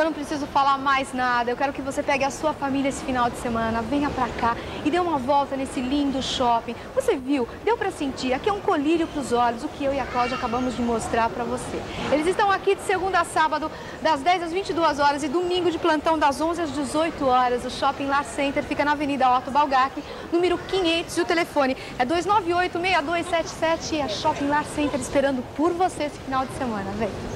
eu não preciso falar mais nada. Eu quero que você pegue a sua família esse final de semana, venha pra cá e dê uma volta nesse lindo shopping. Você viu? Deu pra sentir? Aqui é um colírio pros olhos, o que eu e a Cláudia acabamos de mostrar pra você. Eles estão aqui de segunda a sábado, das 10 às 22 horas e domingo de plantão das 11 às 18 horas. O Shopping Lar Center fica na Avenida Otto Balgac, número 500, e o telefone é 298-6277. E a Shopping Lar Center esperando por você esse final de semana. Vem!